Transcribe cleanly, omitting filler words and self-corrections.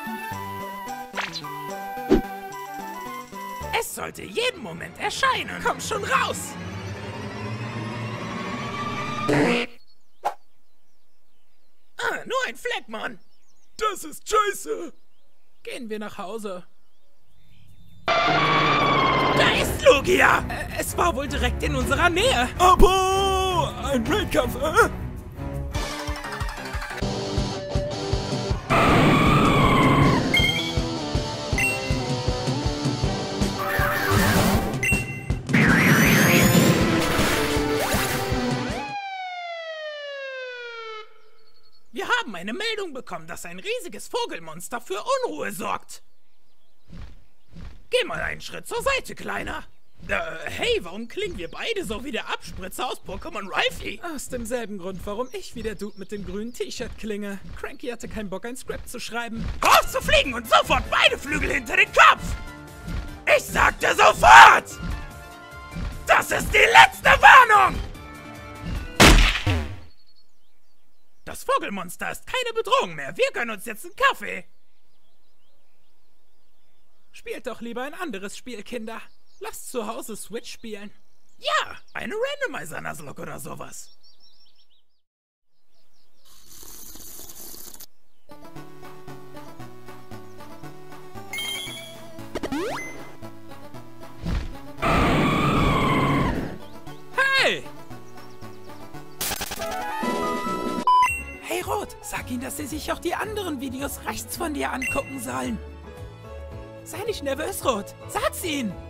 Es sollte jeden Moment erscheinen. Komm schon raus! Nur ein Fleck, Mann. Das ist scheiße. Gehen wir nach Hause. Da ist Lugia! Es war wohl direkt in unserer Nähe. Aber ein Raidkampf, Wir haben eine Meldung bekommen, dass ein riesiges Vogelmonster für Unruhe sorgt. Geh mal einen Schritt zur Seite, Kleiner. Hey, warum klingen wir beide so wie der Abspritzer aus Pokémon Rifey? Aus demselben Grund, warum ich wie der Dude mit dem grünen T-Shirt klinge. Cranky hatte keinen Bock, ein Skript zu schreiben. Auf zu fliegen und sofort beide Flügel hinter den Kopf! Ich sagte sofort! Das ist die letzte Warnung! Das Vogelmonster ist keine Bedrohung mehr. Wir gönnen uns jetzt einen Kaffee. Spielt doch lieber ein anderes Spiel, Kinder. Lasst zu Hause Switch spielen. Ja, eine Randomizer-Nuzlocke oder sowas. Hey! Hey Rot, sag ihnen, dass sie sich auch die anderen Videos rechts von dir angucken sollen. Sei nicht nervös, Rot. Sag's ihnen!